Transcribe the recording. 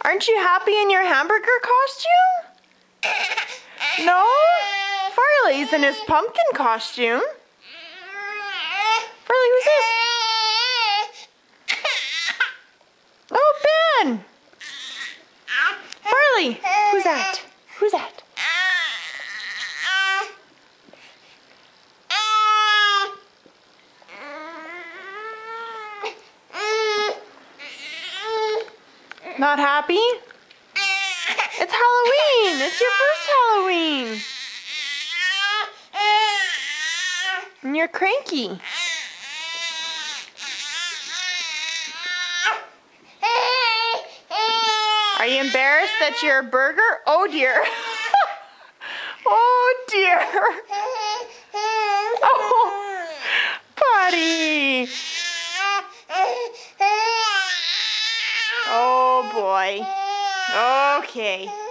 Aren't you happy in your hamburger costume? No? Farley's in his pumpkin costume. Farley, who's this? Oh, Ben! Farley, who's that? Who's that? Not happy? It's Halloween! It's your first Halloween! And you're cranky. Are you embarrassed that you're a burger? Oh dear. Oh dear. Oh, buddy. Oh boy. Okay.